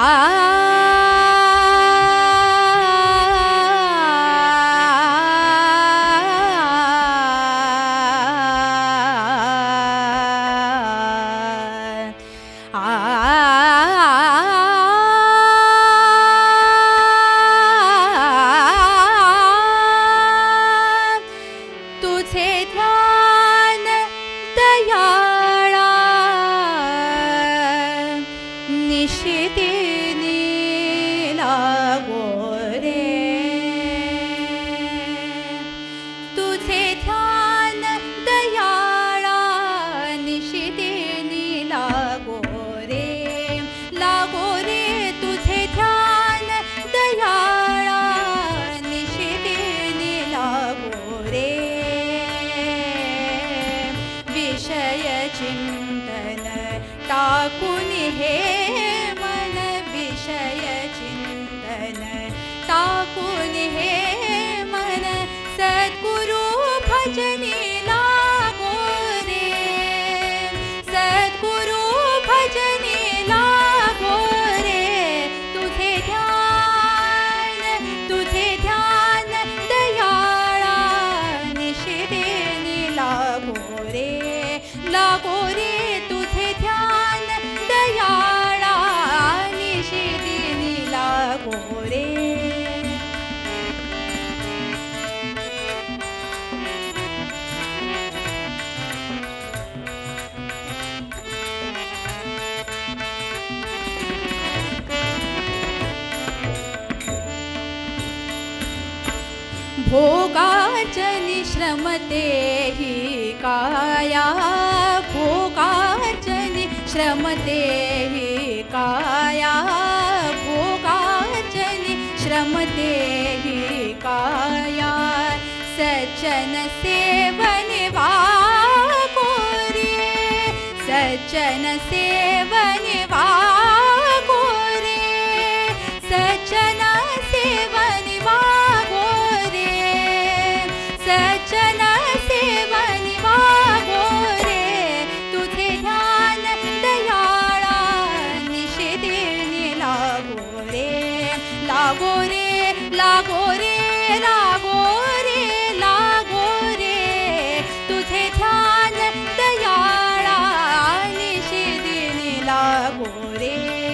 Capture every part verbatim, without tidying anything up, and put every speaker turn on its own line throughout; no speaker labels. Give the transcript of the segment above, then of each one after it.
भोगार्चनि श्रमते हि काया भोगार्चनि श्रमते हि काया भोगार्चनि श्रमते हि काया सज्जन सेवन वाकोरे सज्जन सेवन वाकोरे सज्जन सेवन वाकोरे सज्जन सेवन वाकोरे तुझे ध्यान दयाळा निशिदिनी लागो रे लागो रे लागो रे लागो रे लागो रे तुझे ध्यान दयाळा निशिदिनी लागो रे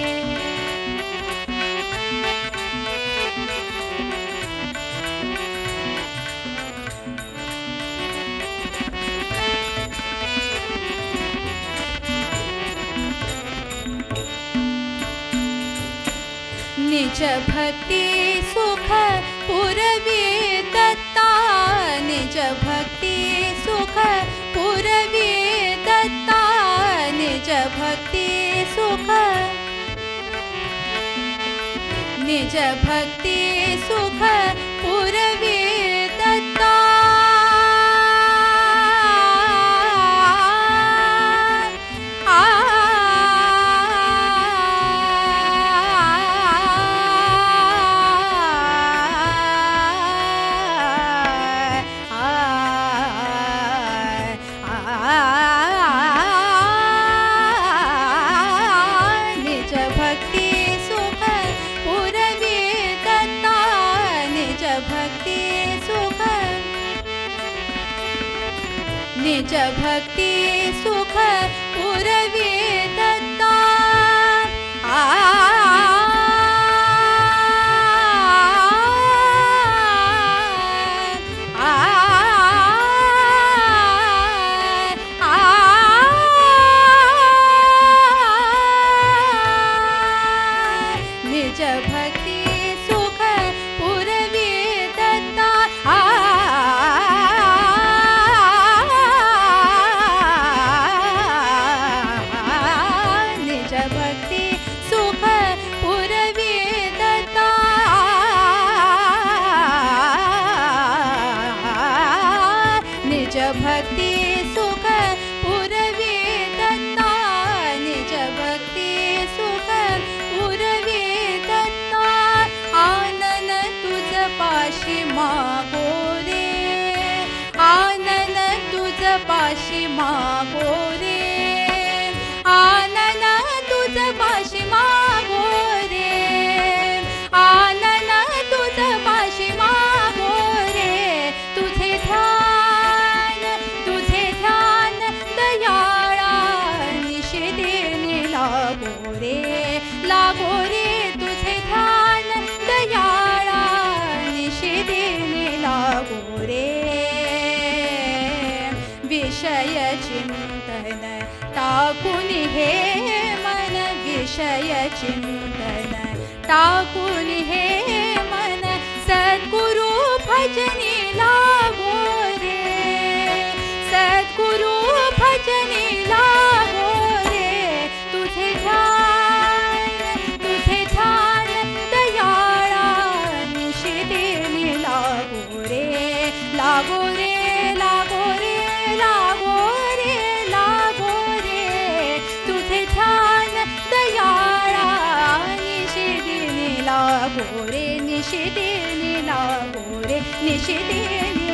निज भक्ति सुख पुरवी दत्ता निज भक्ति सुख पुरवी दत्ता निज भक्ति सुख निज भक्ति सुख पुरवी दत्ता निज भक्ति सुख पुरवी दत्ता आ आ निज भक्ति सुख पुरवी दत्ता आ भक्ति सुख पुरवी दत्ता निज भक्ति सुख पुरवी दत्ता विषय चिंतन टाकून हे मन सद्गुरु भजनी लागो रे, सद्गुरु भजनी लागो रे. तुझे ध्यान तुझे ध्यान दयाळा निशिदिनी लागो रे, लागो रे लागो रे लागो रे लागो रे. तुझे ध्यान दयाळा निशिदिनी लागो रे, निशिदिनी लागो रे, निशिदिनी